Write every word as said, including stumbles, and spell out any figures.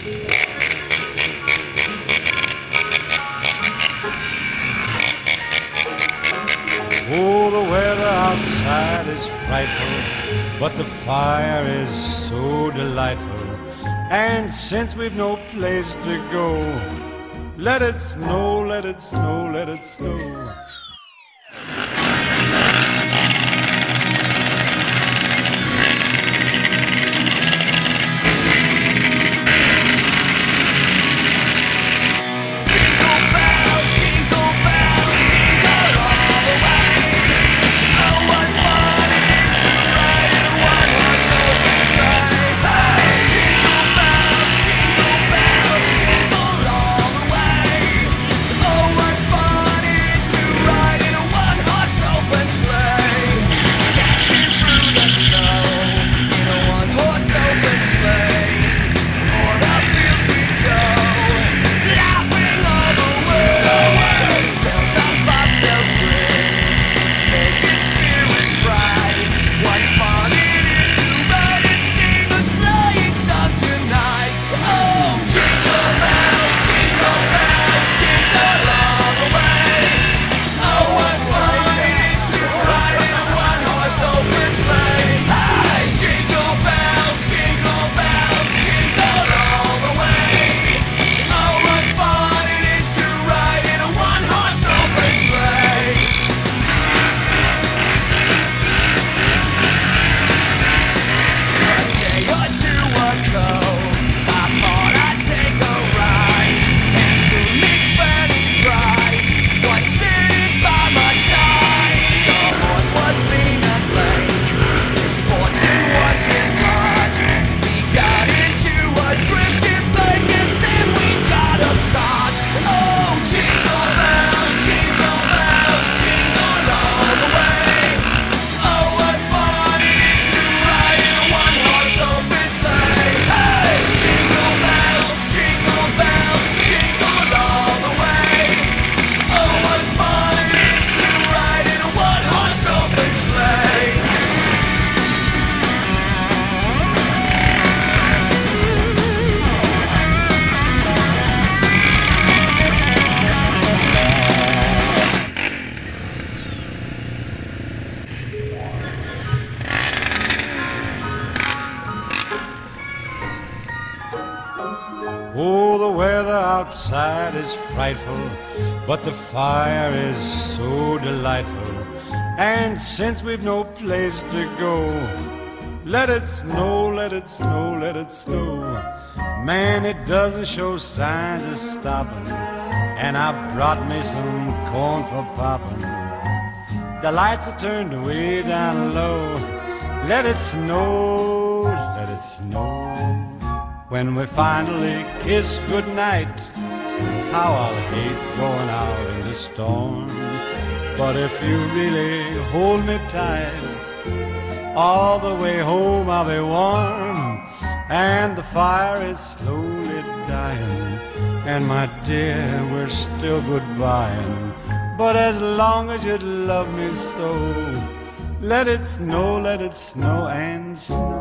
Oh, the weather outside is frightful, but the fire is so delightful. And since we've no place to go, let it snow, let it snow, let it snow. Oh, the weather outside is frightful, but the fire is so delightful. And since we've no place to go, let it snow, let it snow, let it snow. Man, it doesn't show signs of stopping, and I brought me some corn for popping. The lights are turned way down low. Let it snow, let it snow. When we finally kiss goodnight, how I'll hate going out in the storm. But if you really hold me tight, all the way home I'll be warm. And the fire is slowly dying, and my dear, we're still goodbying. But as long as you love me so, let it snow, let it snow and snow.